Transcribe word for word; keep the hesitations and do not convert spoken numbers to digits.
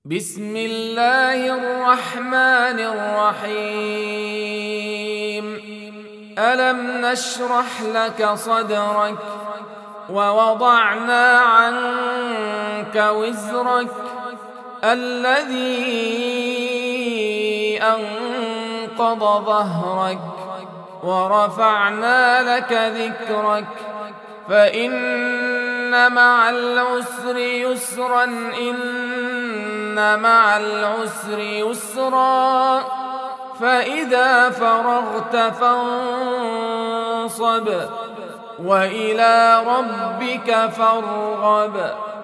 بسم الله الرحمن الرحيم. ألم نشرح لك صدرك ووضعنا عنك وزرك الذي أنقض ظهرك ورفعنا لك ذكرك فإن مع العسر يسرا إن مع العسر يسرا فإذا فرغت فانصب وإلى ربك فارغب.